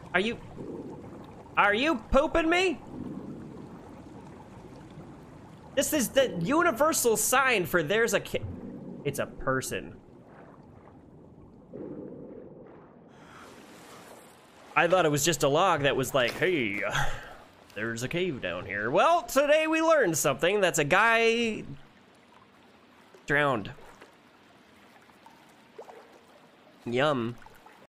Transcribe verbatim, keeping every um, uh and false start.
Are you... Are you pooping me? This is the universal sign for there's a ki- It's a person. I thought it was just a log that was like, hey, there's a cave down here. Well, today we learned something. That's a guy drowned. Yum.